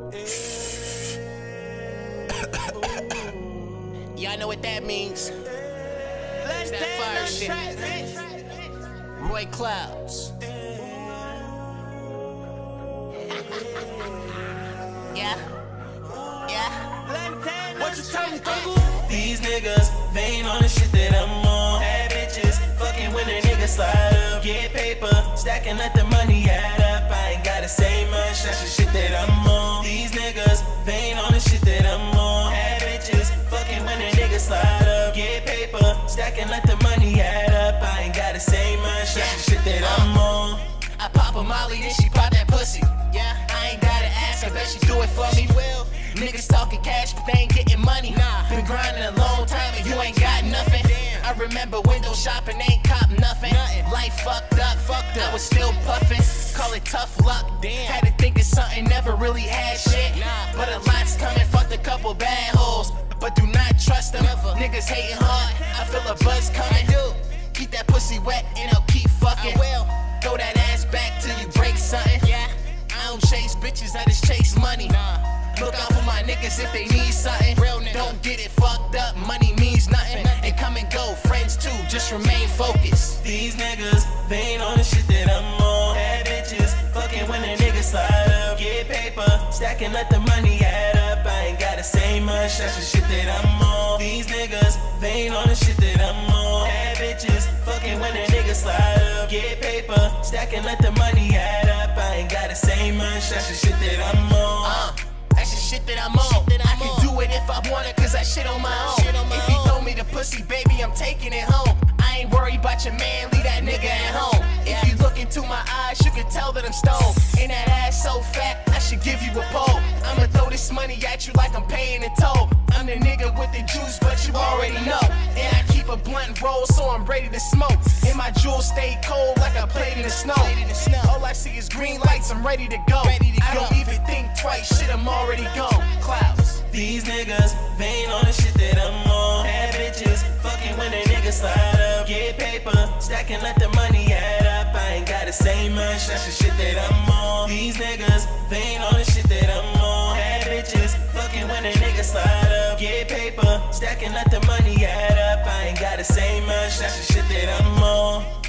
Y'all know what that means. It's that fire shit. Roy Clouds. Yeah. What you tell me, these niggas, they ain't on the shit that I'm on. Bad bitches, fucking when a nigga slide up. Get paper, stacking, let the money add up. I ain't gotta say much, that's the shit that I'm on. These niggas, they ain't on the shit that I'm on. Bad bitches, fucking when a nigga slide up. Get paper, stacking, let the money add up. I ain't gotta say much, that's the shit that I'm on. I pop a molly, then she pop that pussy. Yeah, I ain't gotta ask, I bet she do it for me. Will. Niggas talking cash, but they ain't getting money. Been grinding a long time and you ain't got nothing. I remember window shopping, ain't cop nothing. Life fucked up, I was still puffing. Call it tough luck. Had to think of something, never really had shit. But a lot's coming, fucked a couple bad hoes. But do not trust them, niggas hating hard. I feel a buzz coming. Keep that pussy wet and I'll keep fucking. Throw that ass back till you break something. I don't chase bitches, I just chase money. Look out for my niggas if they need something. Don't get it fucked up, money means nothing. And come and go, friends too, just remain focused. These niggas, they ain't on the shit that I'm on. Bad bitches, fucking when a nigga slide up. Get paper, stacking, let the money add up. I ain't gotta say much, that's the shit that I'm on. These niggas, they ain't on the shit that I'm on. Bad bitches, fucking when a nigga slide up. Get paper, stacking, let the money add up. I ain't gotta say much, that's the shit that I'm on. That's the shit that I'm on. I can do it if I want it, cause that shit on my own. If you throw me the pussy, baby, I'm taking it home. I ain't worried about your man, leave that nigga at home. If you look into my eyes, you can tell that I'm stoned. And that ass so fat, I should give you a pole. I'ma throw this money at you like I'm paying a toll. I'm the nigga with the juice, but you already know. And I keep a blunt roll, so I'm ready to smoke. And my jewels stay cold like I played in the snow. All I see is green lights, I'm ready to go. I don't even think twice, shit, I'm already gone. Clouds. These niggas, they ain't on the shit that I'm on. Bad bitches, fucking when a nigga slide up. Get paper, stacking, let the money add up. I ain't gotta say much, that's the shit that I'm on. These niggas, they ain't on the shit that I'm on. Bad bitches, fucking when a nigga slide up. Get paper, stacking, let the money add up. I ain't gotta say much, that's the shit that I'm on.